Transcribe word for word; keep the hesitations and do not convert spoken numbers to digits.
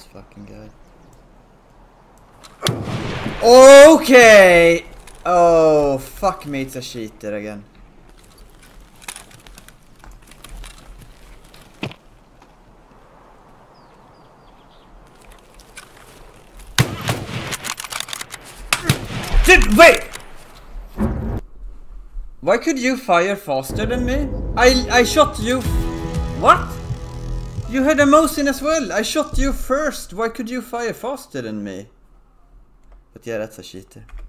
this fucking guy. Okay! Oh, fuck me, it's a cheater again. Dude, wait! Why could you fire faster than me? I I shot you. What? You had a Mosin as well. I shot you first. Why could you fire faster than me? But yeah, that's a cheater.